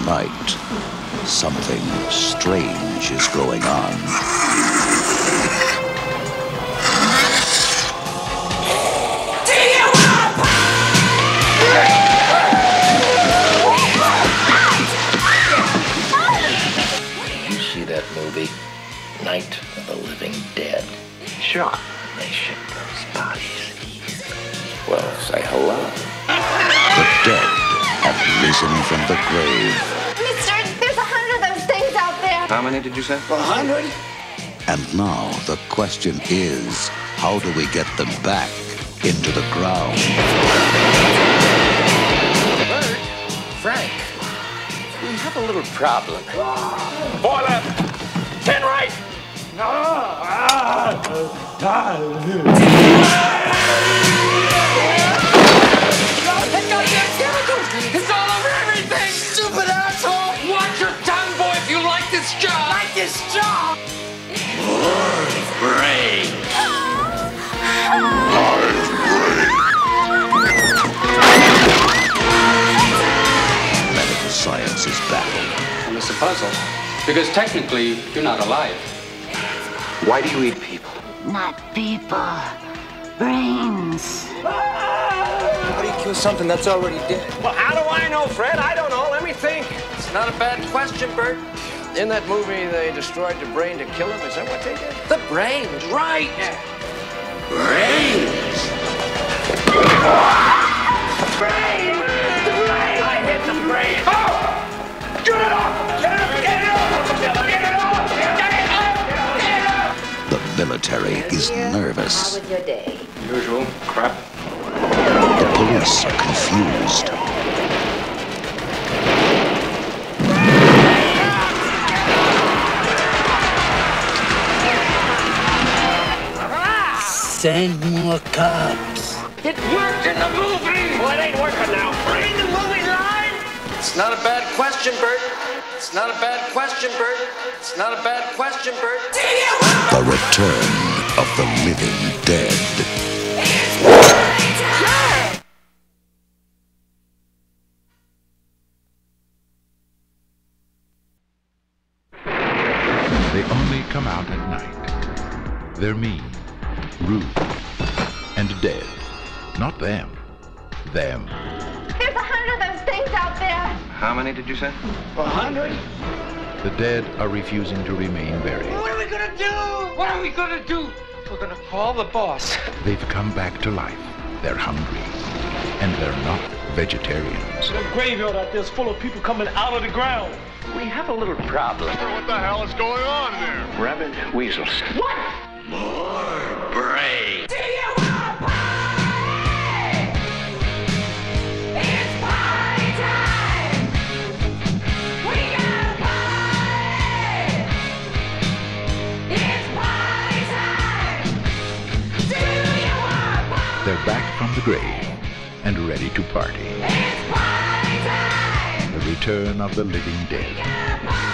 tonight, something strange is going on. That movie, Night of the Living Dead. Sure. They ship those bodies east. Well, say hello. The dead have risen from the grave. Mister, there's 100 of those things out there. How many did you say? 100? And now the question is, how do we get them back into the ground? Bert, Frank, we have a little problem. 4 left, 10 right. It's all over everything! Stupid asshole! Watch your tongue, boy, if you like this job! Like this job! Brain. Medical science is baffled. And it's a puzzle, because technically, you're not alive. Why do you eat people? Not people. Brains. How do you kill something that's already dead? Well, how do I know, Fred? I don't know. Let me think. It's not a bad question, Bert. In that movie, they destroyed the brain to kill him. Is that what they did? The brains, right? Brains. Brain! The brain! I hit the brain! Oh! Get it off! Get it off! Get it off! Get it off! Get it off! Get it off! The military is nervous. How was your day? Usual crap. The police are confused. Send more cops. It worked in the movie! Well, it ain't working now. Brain the movie line! It's not a bad question, Bert. It's not a bad question, Bert. It's not a bad question, Bert. The return of the living dead. They only come out at night. They're mean, rude, and dead. Not them. Them. There's 100 of those things out there. How many did you say? 100? The dead are refusing to remain buried. What are we gonna do? What are we gonna do? We're gonna call the boss. They've come back to life. They're hungry. And they're not vegetarians. The graveyard out there is full of people coming out of the ground. We have a little problem. What the hell is going on there? Rabid weasels. What? More brains. Do you wanna play? It's party time! We gotta play! It's party time! Do you wanna play? They're back from the grave and ready to party. It's party time! The return of the living dead. We gotta play!